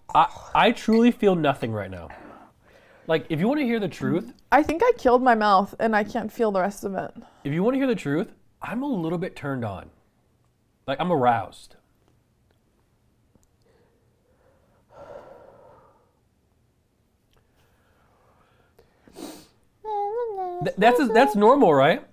I truly feel nothing right now. Like, if you want to hear the truth, I think I killed my mouth and I can't feel the rest of it. if you want to hear the truth, I'm a little bit turned on. Like, I'm aroused. That's normal, right?